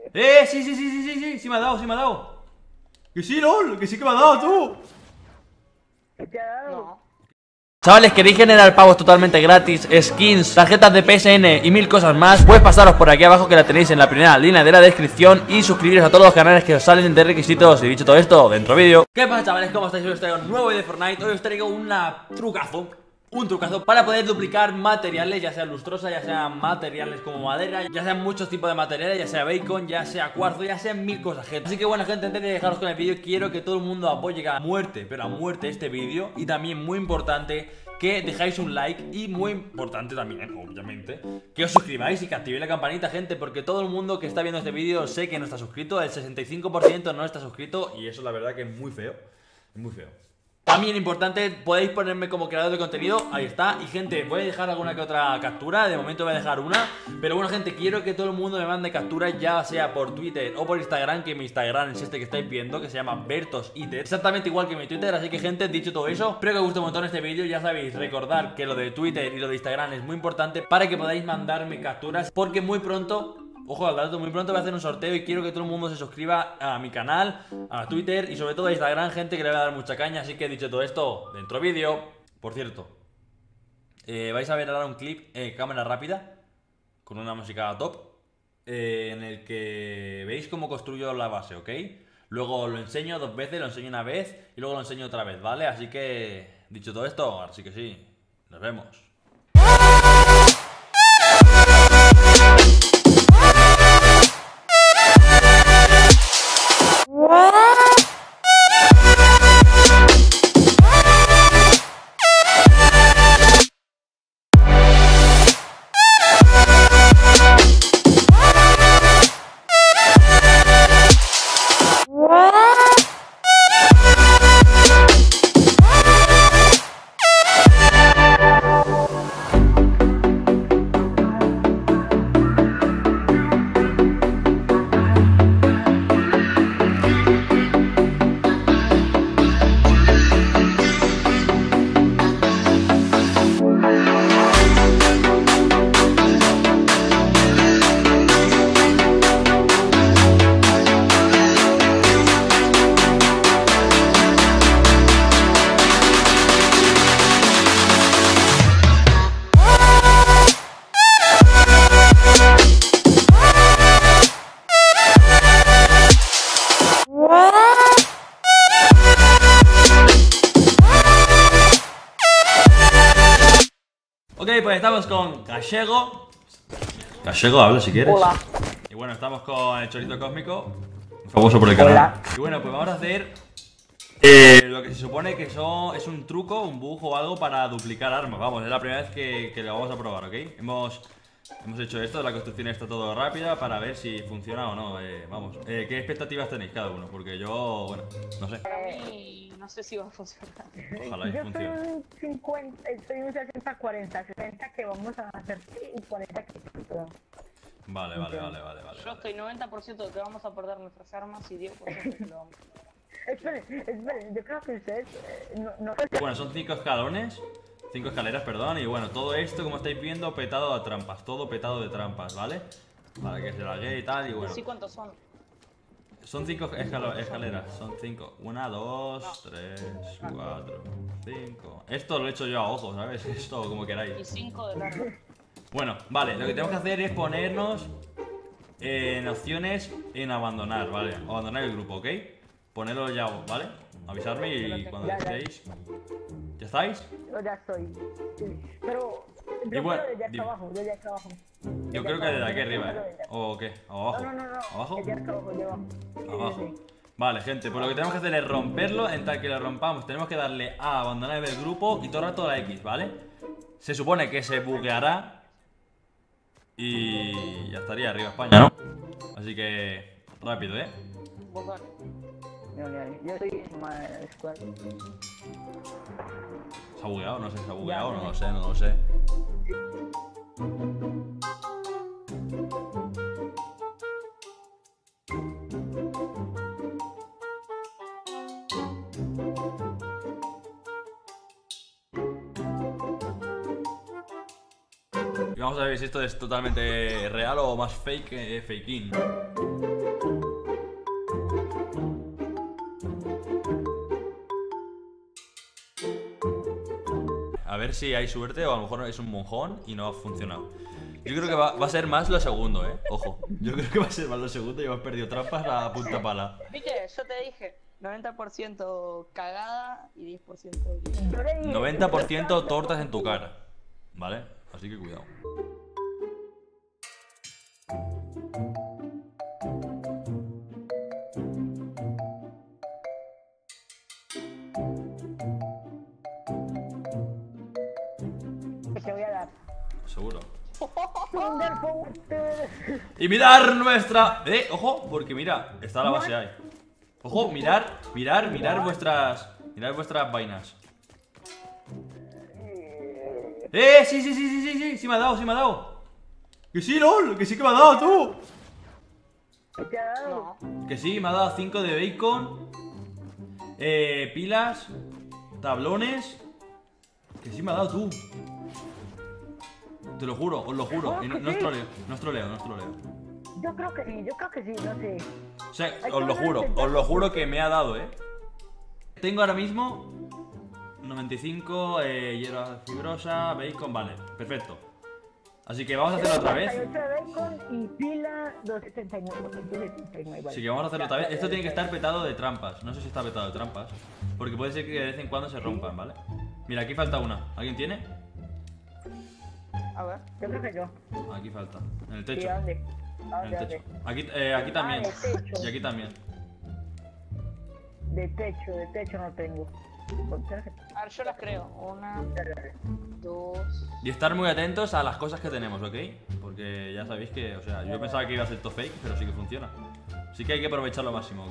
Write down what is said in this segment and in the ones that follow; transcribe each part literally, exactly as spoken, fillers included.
Eh, sí, sí, sí, sí, sí, sí, sí me ha dado, sí me ha dado. Que sí, LOL, que sí que me ha dado, tú. ¿Qué te ha dado? No. Chavales, queréis generar pavos totalmente gratis, skins, tarjetas de P S N y mil cosas más, pues pasaros por aquí abajo que la tenéis en la primera línea de la descripción y suscribiros a todos los canales que os salen de requisitos. Y dicho todo esto, dentro vídeo. ¿Qué pasa, chavales? ¿Cómo estáis? Hoy os traigo un nuevo vídeo de Fortnite. Hoy os traigo una trucazo. Un trucazo para poder duplicar materiales, ya sea lustrosa, ya sea materiales como madera, ya sean muchos tipos de materiales, ya sea bacon, ya sea cuarzo, ya sean mil cosas, gente. Así que bueno, gente, antes de dejaros con el vídeo, quiero que todo el mundo apoye a muerte, pero a muerte este vídeo. Y también muy importante, que dejáis un like y muy importante también, obviamente, que os suscribáis y que activéis la campanita, gente, porque todo el mundo que está viendo este vídeo sé que no está suscrito, el sesenta y cinco por ciento no está suscrito y eso la verdad que es muy feo, es muy feo. También importante, podéis ponerme como creador de contenido, ahí está. Y gente, voy a dejar alguna que otra captura, de momento voy a dejar una. Pero bueno, gente, quiero que todo el mundo me mande capturas, ya sea por Twitter o por Instagram, que mi Instagram es este que estáis viendo, que se llama BertosIter, exactamente igual que mi Twitter. Así que gente, dicho todo eso, espero que os guste un montón este vídeo. Ya sabéis, recordar que lo de Twitter y lo de Instagram es muy importante para que podáis mandarme capturas, porque muy pronto... Ojo al dato, muy pronto voy a hacer un sorteo y quiero que todo el mundo se suscriba a mi canal, a Twitter y sobre todo a Instagram, gente, que le voy a dar mucha caña. Así que dicho todo esto, dentro vídeo. Por cierto, eh, vais a ver ahora un clip eh, cámara rápida con una música top eh, en el que veis cómo construyo la base, ¿ok? Luego lo enseño dos veces, lo enseño una vez y luego lo enseño otra vez, ¿vale? Así que, dicho todo esto, ahora sí que sí, nos vemos. Ok, pues estamos con Gallego. Gallego, habla si quieres. Hola. Y bueno, estamos con el Chorizo Cósmico, famoso por el canal. Hola. Y bueno, pues vamos a hacer eh, lo que se supone que son, es un truco, un bug o algo para duplicar armas. Vamos, es la primera vez que, que lo vamos a probar, ¿ok? Hemos, hemos hecho esto, la construcción está todo rápida para ver si funciona o no. Eh, vamos, eh, ¿qué expectativas tenéis cada uno? Porque yo, bueno, no sé. Para mí, no sé si va a funcionar. Ojalá y Yo soy funcione. un cincuenta, estoy un sesenta cuarenta, sesenta que vamos a hacer y cuarenta que Vale, vale, vale, vale, vale. Yo estoy noventa por ciento de que vamos a perder nuestras armas y diez por ciento de que lo vamos a... Esperen, esperen, yo creo que ustedes eh, no, no Bueno, son cinco escalones, cinco escaleras, perdón. Y bueno, todo esto, como estáis viendo, petado de trampas. Todo petado de trampas, ¿vale? Para que se lague y tal, y bueno. ¿Sí cuántos son? Son cinco escalo- escaleras, son cinco. Una, dos, tres, cuatro, cinco. Esto lo he hecho yo a ojo, ¿sabes? Esto como Y queráis. cinco de largo. Bueno, vale, lo que tenemos que hacer es ponernos en opciones en abandonar, ¿vale? Abandonar el grupo, ¿ok? Ponerlo ya, ¿vale? Avisarme y cuando Ya, ya. estéis. ¿Ya estáis? yo ya estoy. Sí. Pero yo bueno, creo desde acá dime. abajo, desde acá abajo. Yo creo que desde aquí arriba, ¿eh? ¿O qué? ¿Abajo? No, no, no, no. ¿Abajo? Desde acá abajo, de abajo. Sí, Abajo. sí, sí. Vale, gente, pues lo que tenemos que hacer es romperlo. En tal que lo rompamos, tenemos que darle a abandonar el grupo y todo el rato la X, ¿vale? Se supone que se bugueará y ya estaría arriba España, ¿no? Así que rápido, ¿eh? Vos dale. Mira, mira, yo estoy en my squad. ¿Se ha bugueado? No sé, ¿se ha bugueado? No lo sé, no lo sé. Y vamos a ver si esto es totalmente real o más fake, eh, fakeín. ver si hay suerte o a lo mejor es un monjón y no ha funcionado. Yo creo que va, va a ser más lo segundo, eh. Ojo. Yo creo que va a ser más lo segundo y hemos perdido trampas a punta pala. ¿Viste? Yo te dije, noventa por ciento cagada y diez por ciento Yo le dije, noventa por ciento tortas en tu cara. ¿Vale? Así que cuidado. te voy a dar. Seguro. Thunderbolt. Y mirar nuestra... Eh, ojo, porque mira, está la base ahí. Ojo, mirar, mirar, mirar vuestras... Mirar vuestras vainas. Eh, sí, sí, sí, sí, sí, sí, sí me ha dado, sí me ha dado. Que sí, lol, que sí que me ha dado, tú. ¿Te ha dado? No. Que sí, me ha dado cinco de bacon. Eh, pilas. Tablones. Que sí me ha dado, tú. Te lo juro, os lo juro. Y no, no os troleo, no os troleo, no os troleo. Yo creo que sí, yo creo que sí, no sé. O sea, os lo juro, os lo juro que me ha dado, eh. Tengo ahora mismo noventa y cinco, eh, hierba fibrosa, bacon, vale, perfecto. Así que vamos a hacerlo otra vez. cuarenta y ocho de bacon y pila doscientos setenta y nueve, doscientos setenta y nueve, vale. Así que vamos a hacerlo otra vez. Esto tiene que estar petado de trampas. No sé si está petado de trampas, porque puede ser que de vez en cuando se rompan, ¿vale? Mira, aquí falta una. ¿Alguien tiene? A ver. Yo creo que yo. Aquí falta. En el ¿Y techo. a dónde? ¿A En dónde? el techo. ¿Dónde? Aquí, eh, aquí también. Ah, de techo. Y aquí también. De techo, de techo no tengo. A ver, yo las creo. Una, dos. Y estar muy atentos a las cosas que tenemos, ¿ok? Porque ya sabéis que, o sea, yo pensaba que iba a ser todo fake, pero sí que funciona. Así que hay que aprovecharlo al máximo, ¿ok?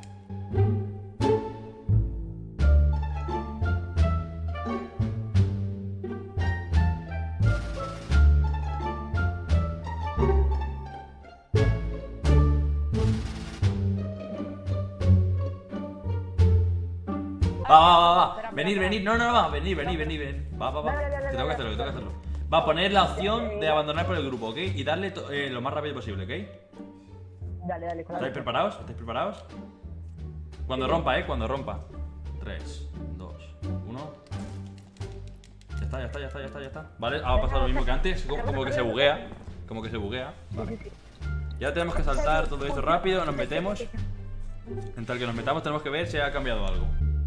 Va, va, va, va. Venir, venir. No, no, no, va. Venir, venir, venir, venir. Va, va, va. Que tengo que hacerlo, que tengo que hacerlo. Va a poner la opción de abandonar por el grupo, ¿ok? Y darle eh, lo más rápido posible, ¿ok? Dale, dale, con la ¿Estáis preparados? ¿Estáis preparados? Cuando rompa, ¿eh? Cuando rompa. tres, dos, uno. Ya está, ya está, ya está, ya está, ya está. Vale, ahora ha pasado lo mismo que antes. Como, como que se buguea. Como que se buguea. Vale. Ya tenemos que saltar todo esto rápido. Nos metemos. En tal que nos metamos tenemos que ver si ha cambiado algo.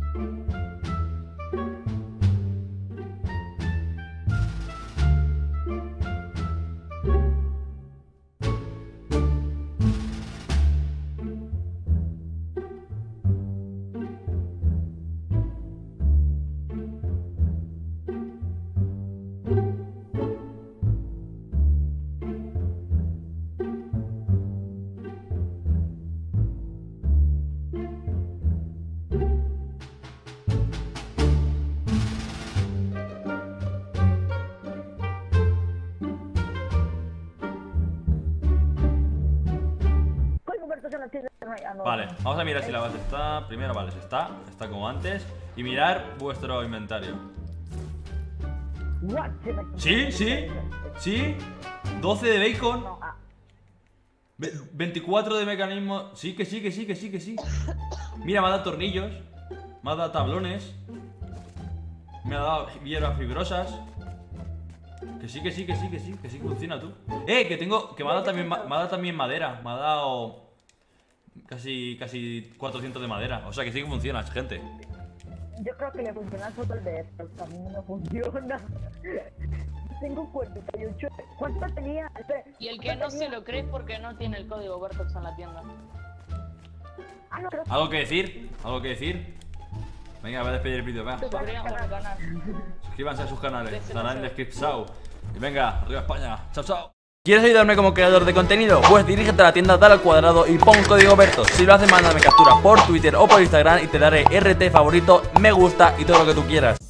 Vale, vamos a mirar si la base está. Primero, vale, se está, está como antes. Y mirar vuestro inventario. Sí, sí, sí. doce de bacon. veinticuatro de mecanismo. Sí, que sí, que sí, que sí, que sí. Mira, me ha dado tornillos. Me ha dado tablones. Me ha dado hierbas fibrosas. Que sí, que sí, que sí, que sí, que sí que funciona, tú. Eh, que tengo, que me ha dado también, me ha dado también madera. Me ha dado casi, casi cuatrocientos de madera. O sea que sí que funciona, gente. Yo creo que le funciona solo el de esto. A mí no funciona. Tengo cuarenta y ocho. ¿Cuánto tenía? Y el que no se lo cree es porque no tiene el código Vertex en la tienda. Ah, no, creo... ¿Algo que decir? ¿Algo que decir? Venga, voy a despedir el vídeo, venga. Suscríbanse al canal. Suscríbanse a sus canales, estarán en la descripción. Y venga, arriba España, chao, chao. ¿Quieres ayudarme como creador de contenido? Pues dirígete a la tienda, dale al cuadrado y pon código Bertos. Si lo haces, mándame captura por Twitter o por Instagram y te daré R T favorito, me gusta y todo lo que tú quieras.